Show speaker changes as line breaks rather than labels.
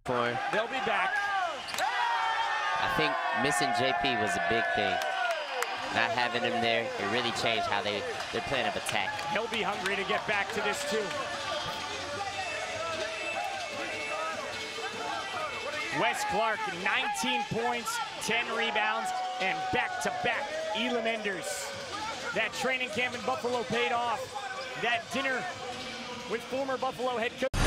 for him.
They'll be back.
I think missing JP was a big thing. Not having him there, it really changed how their plan of attack.
He'll be hungry to get back to this too. Wes Clark, 19 points, 10 rebounds, and back-to-back Elam Enders. That training camp in Buffalo paid off. That dinner with former Buffalo head coach